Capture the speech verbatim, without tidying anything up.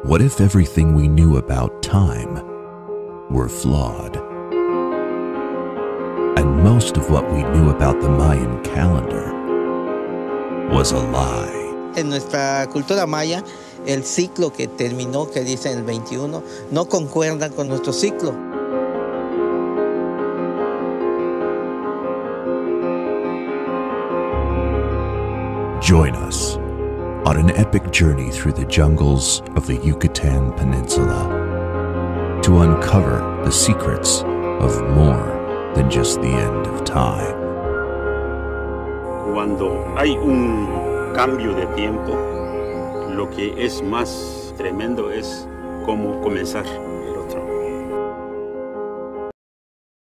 What if everything we knew about time were flawed? And most of what we knew about the Mayan calendar was a lie. En nuestra cultura maya, el ciclo que terminó, que dice en el veintiuno, no concuerda con nuestro ciclo. Join us on an epic journey through the jungles of the Yucatan Peninsula to uncover the secrets of more than just the end of time. Cuando hay un cambio de tiempo, lo que es más tremendo es cómo comenzar.